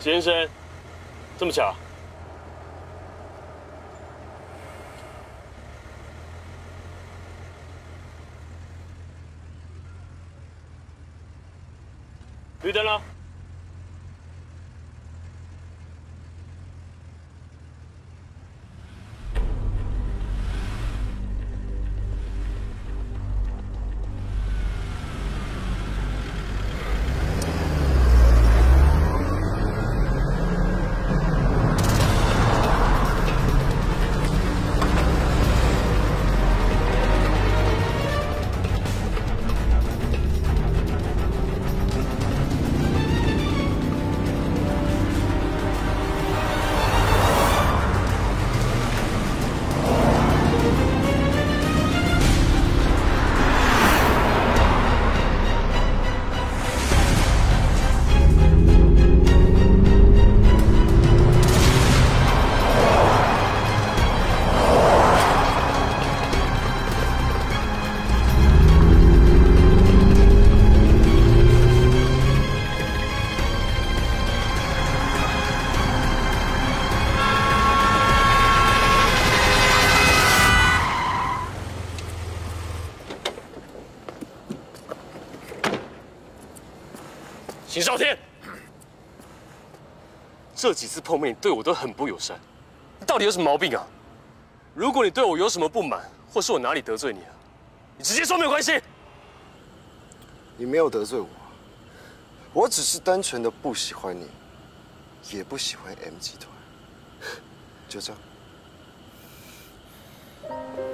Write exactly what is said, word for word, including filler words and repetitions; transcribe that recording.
先生，这么巧？绿灯了。 邢少天，这几次碰面，你对我都很不友善，你到底有什么毛病啊？如果你对我有什么不满，或是我哪里得罪你了，你直接说没有关系。 你没有得罪我，我只是单纯的不喜欢你，也不喜欢 M 集团，就这样。